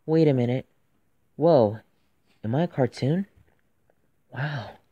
Wait a minute. Whoa, am I a cartoon? Wow,